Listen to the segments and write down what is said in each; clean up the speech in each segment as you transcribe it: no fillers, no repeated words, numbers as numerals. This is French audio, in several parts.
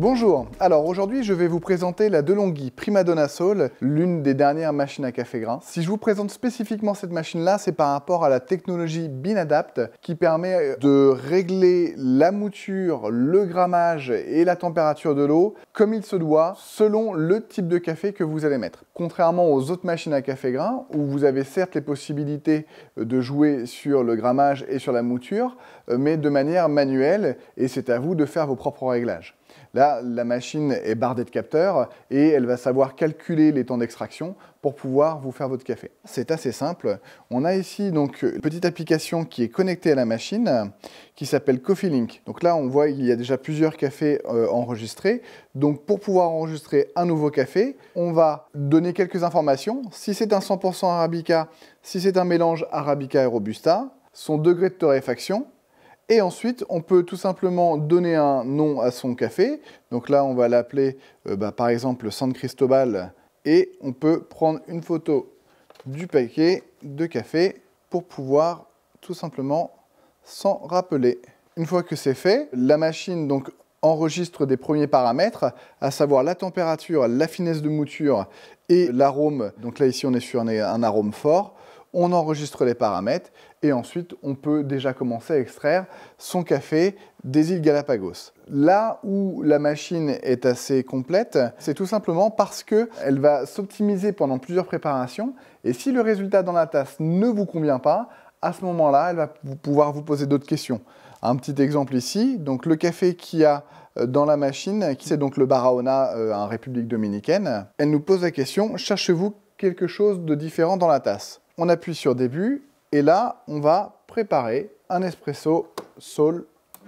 Bonjour, alors aujourd'hui je vais vous présenter la DeLonghi Primadonna Soul, l'une des dernières machines à café grain. Si je vous présente spécifiquement cette machine-là, c'est par rapport à la technologie BeanAdapt qui permet de régler la mouture, le grammage et la température de l'eau comme il se doit selon le type de café que vous allez mettre. Contrairement aux autres machines à café grain où vous avez certes les possibilités de jouer sur le grammage et sur la mouture, mais de manière manuelle et c'est à vous de faire vos propres réglages. Là, la machine est bardée de capteurs et elle va savoir calculer les temps d'extraction pour pouvoir vous faire votre café. C'est assez simple. On a ici donc une petite application qui est connectée à la machine qui s'appelle Coffee Link. Donc là, on voit qu'il y a déjà plusieurs cafés enregistrés. Donc pour pouvoir enregistrer un nouveau café, on va donner quelques informations. Si c'est un 100% Arabica, si c'est un mélange Arabica et Robusta, son degré de torréfaction. Et ensuite, on peut tout simplement donner un nom à son café. Donc là, on va l'appeler par exemple San Cristobal. Et on peut prendre une photo du paquet de café pour pouvoir tout simplement s'en rappeler. Une fois que c'est fait, la machine donc enregistre des premiers paramètres, à savoir la température, la finesse de mouture et l'arôme. Donc là, ici, on est sur un arôme fort. On enregistre les paramètres et ensuite on peut déjà commencer à extraire son café des îles Galapagos. Là où la machine est assez complète, c'est tout simplement parce qu'elle va s'optimiser pendant plusieurs préparations et si le résultat dans la tasse ne vous convient pas, à ce moment-là, elle va pouvoir vous poser d'autres questions. Un petit exemple ici, donc le café qu'il y a dans la machine, c'est donc le Barahona en République dominicaine. Elle nous pose la question, cherchez-vous quelque chose de différent dans la tasse? On appuie sur début et là, on va préparer un espresso Soul.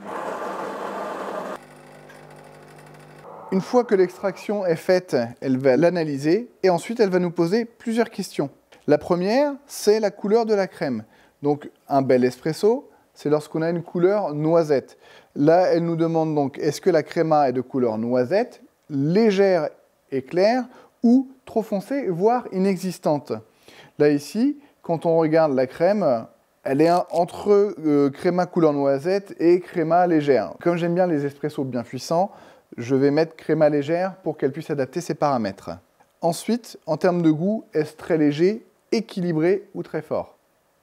Une fois que l'extraction est faite, elle va l'analyser et ensuite elle va nous poser plusieurs questions. La première, c'est la couleur de la crème. Donc un bel espresso, c'est lorsqu'on a une couleur noisette. Là, elle nous demande donc est-ce que la créma est de couleur noisette, légère et claire ou trop foncée, voire inexistante. Là, ici, quand on regarde la crème, elle est entre créma couleur noisette et créma légère. Comme j'aime bien les espressos bien puissants, je vais mettre créma légère pour qu'elle puisse adapter ses paramètres. Ensuite, en termes de goût, est-ce très léger, équilibré ou très fort?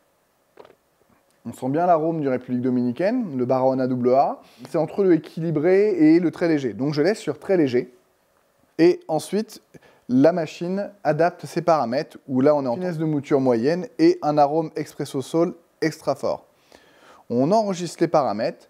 On sent bien l'arôme du République dominicaine, le Barahona AA. C'est entre le équilibré et le très léger. Donc je laisse sur très léger. Et ensuite, la machine adapte ses paramètres, où là on est en finesse de mouture moyenne et un arôme Espresso Soul extra fort. On enregistre les paramètres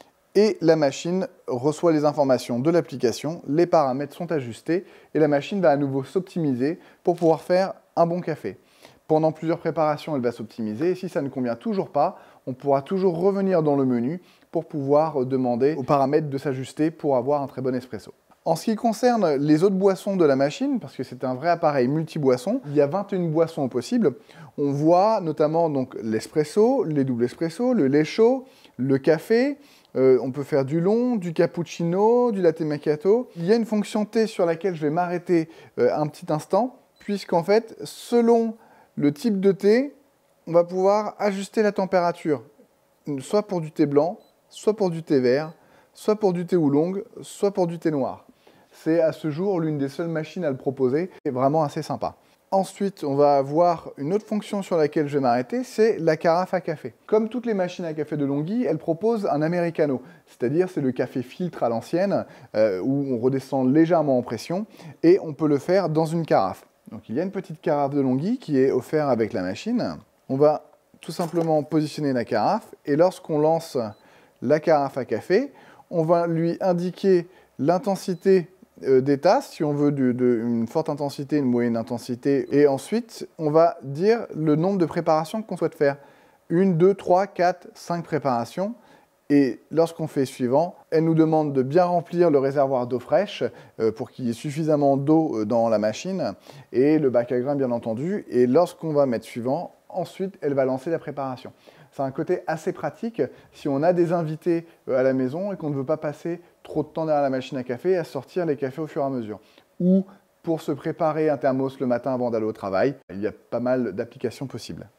et la machine reçoit les informations de l'application, les paramètres sont ajustés et la machine va à nouveau s'optimiser pour pouvoir faire un bon café. Pendant plusieurs préparations, elle va s'optimiser et si ça ne convient toujours pas, on pourra toujours revenir dans le menu pour pouvoir demander aux paramètres de s'ajuster pour avoir un très bon espresso. En ce qui concerne les autres boissons de la machine, parce que c'est un vrai appareil multi-boissons, il y a 21 boissons possibles. On voit notamment donc l'espresso, les doubles espresso, le lait chaud, le café. On peut faire du long, du cappuccino, du latte macchiato. Il y a une fonction thé sur laquelle je vais m'arrêter un petit instant, puisqu'en fait, selon le type de thé, on va pouvoir ajuster la température, soit pour du thé blanc, soit pour du thé vert, soit pour du thé oolong, soit pour du thé noir. C'est à ce jour l'une des seules machines à le proposer, c'est vraiment assez sympa. Ensuite, on va avoir une autre fonction sur laquelle je vais m'arrêter, c'est la carafe à café. Comme toutes les machines à café DeLonghi, elle propose un americano, c'est-à-dire c'est le café filtre à l'ancienne, où on redescend légèrement en pression, et on peut le faire dans une carafe. Donc il y a une petite carafe DeLonghi qui est offerte avec la machine. On va tout simplement positionner la carafe, et lorsqu'on lance la carafe à café, on va lui indiquer l'intensité des tasses, si on veut une forte intensité, une moyenne intensité, et ensuite on va dire le nombre de préparations qu'on souhaite faire. 1, 2, 3, 4, 5 préparations, et lorsqu'on fait suivant, elle nous demande de bien remplir le réservoir d'eau fraîche pour qu'il y ait suffisamment d'eau dans la machine, et le bac à grains bien entendu, et lorsqu'on va mettre suivant, ensuite elle va lancer la préparation. C'est un côté assez pratique si on a des invités à la maison et qu'on ne veut pas passer trop de temps derrière la machine à café et à sortir les cafés au fur et à mesure. Ou pour se préparer un thermos le matin avant d'aller au travail, il y a pas mal d'applications possibles.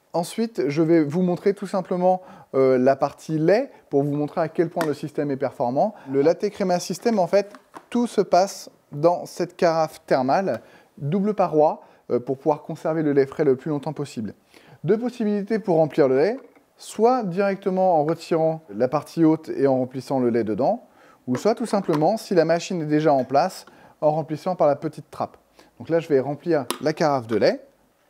Ensuite, je vais vous montrer tout simplement la partie lait pour vous montrer à quel point le système est performant. Le Latte Crema System, en fait, tout se passe dans cette carafe thermale, double paroi, pour pouvoir conserver le lait frais le plus longtemps possible. Deux possibilités pour remplir le lait, soit directement en retirant la partie haute et en remplissant le lait dedans, ou soit tout simplement, si la machine est déjà en place, en remplissant par la petite trappe. Donc là, je vais remplir la carafe de lait.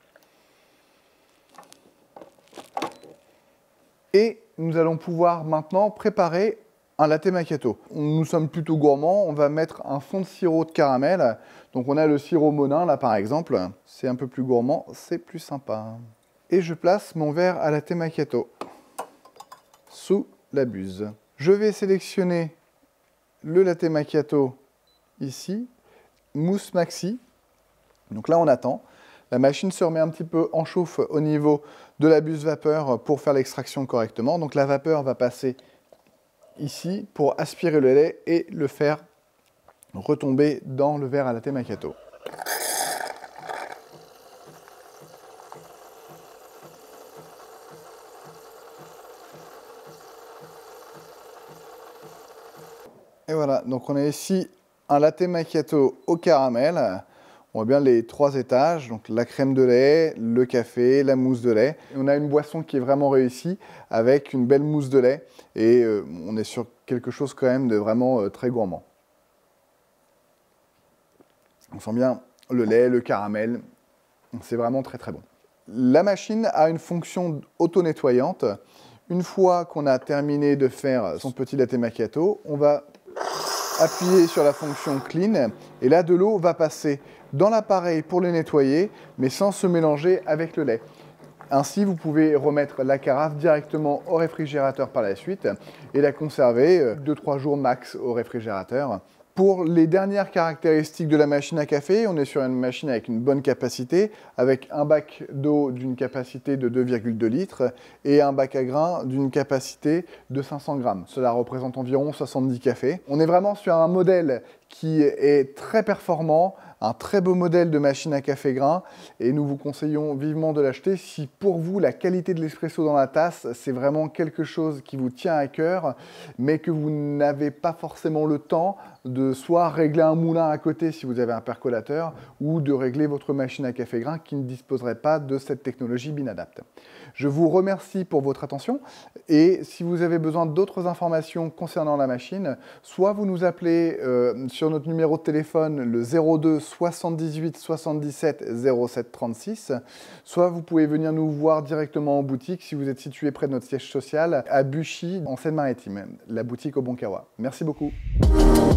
Et nous allons pouvoir maintenant préparer un latte macchiato. Nous sommes plutôt gourmands, on va mettre un fond de sirop de caramel. Donc on a le sirop Monin là par exemple, c'est un peu plus gourmand, c'est plus sympa. Et je place mon verre à latte macchiato sous la buse. Je vais sélectionner le latte macchiato ici, mousse maxi. Donc là on attend. La machine se remet un petit peu en chauffe au niveau de la buse vapeur pour faire l'extraction correctement. Donc la vapeur va passer ici pour aspirer le lait et le faire retomber dans le verre à latte macchiato. Et voilà, donc on a ici un latte macchiato au caramel. On voit bien les 3 étages, donc la crème de lait, le café, la mousse de lait. Et on a une boisson qui est vraiment réussie avec une belle mousse de lait et on est sur quelque chose quand même de vraiment très gourmand. On sent bien le lait, le caramel, c'est vraiment très très bon. La machine a une fonction auto-nettoyante. Une fois qu'on a terminé de faire son petit latte macchiato, on va appuyer sur la fonction Clean et là de l'eau va passer dans l'appareil pour le nettoyer mais sans se mélanger avec le lait. Ainsi vous pouvez remettre la carafe directement au réfrigérateur par la suite et la conserver 2-3 jours max au réfrigérateur. Pour les dernières caractéristiques de la machine à café, on est sur une machine avec une bonne capacité, avec un bac d'eau d'une capacité de 2,2 litres et un bac à grains d'une capacité de 500 grammes. Cela représente environ 70 cafés. On est vraiment sur un modèle qui est très performant, un très beau modèle de machine à café grain et nous vous conseillons vivement de l'acheter si pour vous la qualité de l'espresso dans la tasse c'est vraiment quelque chose qui vous tient à cœur mais que vous n'avez pas forcément le temps de soit régler un moulin à côté si vous avez un percolateur ou de régler votre machine à café grain qui ne disposerait pas de cette technologie Binadapt. Je vous remercie pour votre attention et si vous avez besoin d'autres informations concernant la machine, soit vous nous appelez sur notre numéro de téléphone le 02 78 77 07 36, soit vous pouvez venir nous voir directement en boutique si vous êtes situé près de notre siège social à Buchy en Seine-Maritime, la boutique au Bon Carrois. Merci beaucoup.